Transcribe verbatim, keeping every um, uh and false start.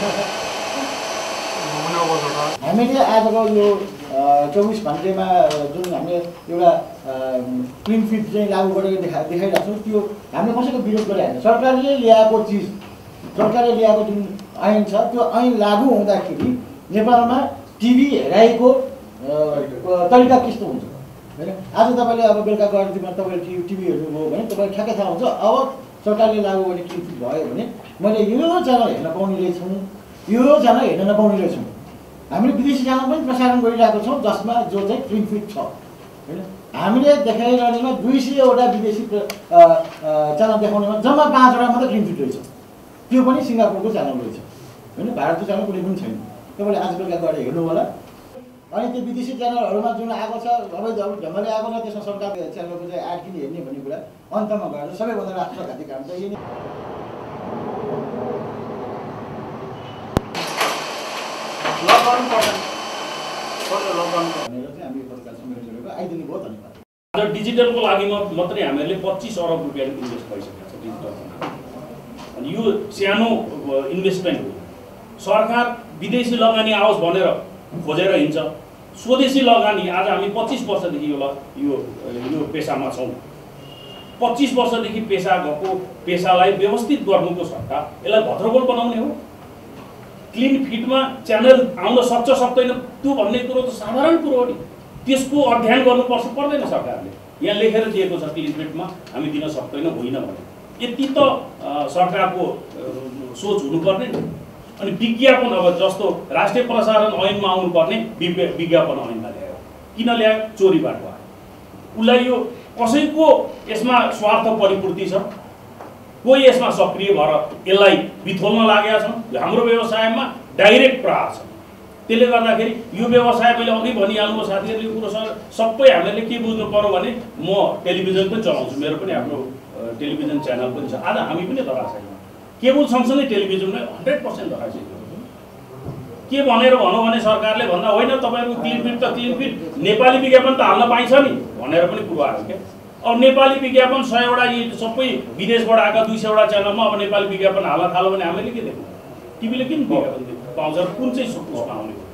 हामीले आजको यो चौबिस घन्टेमा जुन हामीले एउटा क्लिन फिट चाहिँ लागू गरेर देखा देखाइरहेको छौँ त्यो हामीले कसैको विरोध गरिरहेको छैन। सरकारले ल्याएको चिज सरकारले ल्याएको जुन ऐन छ त्यो ऐन लागू हुँदाखेरि नेपालमा टिभी हेराइको तरिका कस्तो हुन्छ होइन। आज तपाईँले अब बेलुका गएर तपाईँले टिभी टिभी हेर्नुभयो भने तपाईँले ठ्याक्कै थाहा हुन्छ अब सरकारले लागू गर्ने क्लिन फिट भयो भने मैले यो च्यानल हेर्न पाउने रहेछौँ, यो च्यानल हेर्न नपाउने रहेछौँ। हामीले विदेशी च्यानल पनि प्रसारण गरिरहेको छौँ जसमा जो चाहिँ क्लिन फिट छ होइन। हामीले देखाइरहनेमा दुई सयवटा विदेशी च्यानल देखाउनेमा जम्मा पाँचवटा मात्रै क्लिन फिट रहेछ, त्यो पनि सिङ्गापुरको च्यानल रहेछ होइन। भारतको च्यानल कुनै पनि छैन। तपाईँले आज बेलुका गएर हेर्नु होला। अनि त्यो विदेशी च्यानलहरूमा जुन आएको छ अब ढङ्गले आएको छ त्यसमा सरकारको च्यानलको चाहिँ एड किन हेर्ने भन्ने कुरा अन्तमा गएर सबैभन्दा राष्ट्रघाती काम चाहिँ यही नै। आज डिजिटलको लागि मात्रै हामीले पच्चिस अरब रुपियाँ इन्भेस्ट भइसकेको छ डिजिटलमा। अनि यो सानो इन्भेस्टमेन्ट हो। सरकार विदेशी लगानी आओस् भनेर खोजेर हिँड्छ। स्वदेशी लगानी आज हामी पच्चिस वर्षदेखि यो यो यो पेसामा छौँ। पच्चिस वर्षदेखि पेसा गएको पेसालाई व्यवस्थित गर्नुको सट्टा यसलाई भद्रगोल बनाउने हो। क्लिन फिटमा च्यानल आउन सक्छ सक्दैन त्यो भन्ने कुरो त साधारण कुरो हो नि। त्यसको अध्ययन गर्नुपर्छ पर्दैन। सरकारले यहाँ लेखेर दिएको छ क्लिन फिटमा हामी दिन सक्दैनौँ होइन भने यति त सरकारको सोच हुनुपर्ने नि। अनि विज्ञापन अब जस्तो राष्ट्रिय प्रसारण ऐनमा आउनुपर्ने विज्ञापन ऐनमा ल्यायो। किन ल्यायो? चोरीबाट भयो। उसलाई यो कसैको यसमा स्वार्थ परिपूर्ति छ, कोही यसमा सक्रिय भएर यसलाई बिथोल्न लागेका छन्। हाम्रो व्यवसायमा डाइरेक्ट प्रहार छ। त्यसले गर्दाखेरि यो व्यवसाय मैले अघि भनिहाल्नु साथीहरूले यो कुरो सबै हामीले के बुझ्नु पर्यो भने म टेलिभिजन पनि चलाउँछु, मेरो पनि आफ्नो टेलिभिजन च्यानल पनि छ। आज हामी पनि धराशयमा केबल सँगसँगै टेलिभिजनमै हन्ड्रेड पर्सेन्ट धराशय के भनेर भनौँ भने सरकारले भन्दा होइन तपाईँहरूको क्लिन फिट त क्लिन फिट नेपाली विज्ञापन त हाल्न पाइन्छ नि भनेर पनि कुरो आयो क्या। अब नेपाली विज्ञापन सयवटा यी सबै विदेशबाट आएका दुई सयवटा च्यानलमा अब नेपाली विज्ञापन हाल्न थाल्यो भने हामीले के देख्नु? टिभीले किन विज्ञापन पाउँछ? कुन चाहिँ सुकुसमा आउने?